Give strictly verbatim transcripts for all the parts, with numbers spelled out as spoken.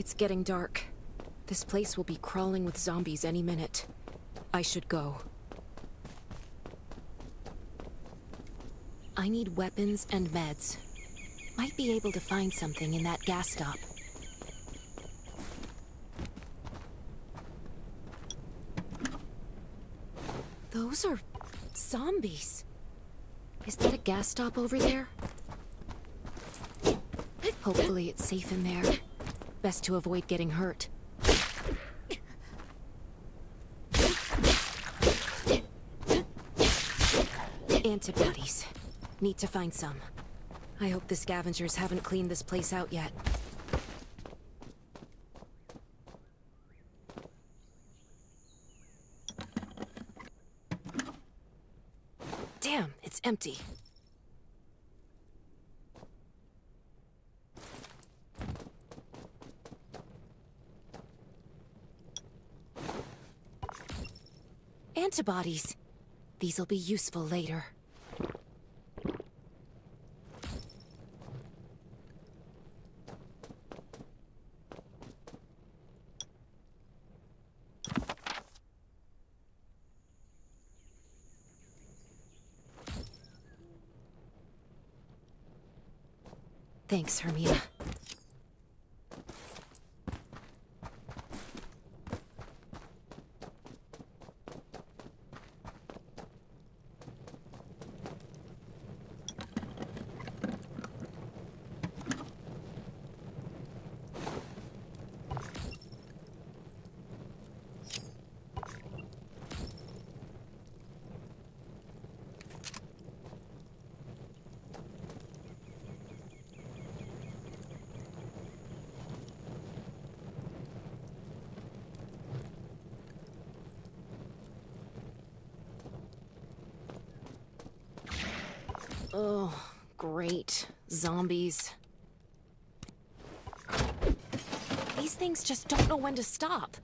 It's getting dark. This place will be crawling with zombies any minute. I should go. I need weapons and meds. Might be able to find something in that gas stop. Those are zombies. Is that a gas stop over there? Hopefully it's safe in there. Best to avoid getting hurt. Antibodies. Need to find some. I hope the scavengers haven't cleaned this place out yet. Damn, it's empty. Antibodies. These'll be useful later. Thanks, Hermina. Oh, great. Zombies. These things just don't know when to stop.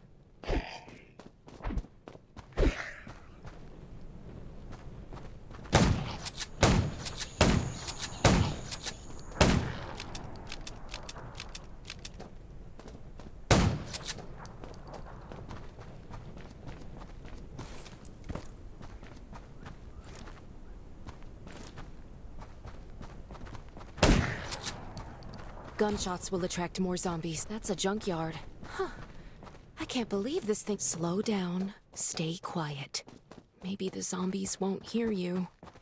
Gunshots will attract more zombies. That's a junkyard. Huh. I can't believe this thing. Slow down. Stay quiet. Maybe the zombies won't hear you.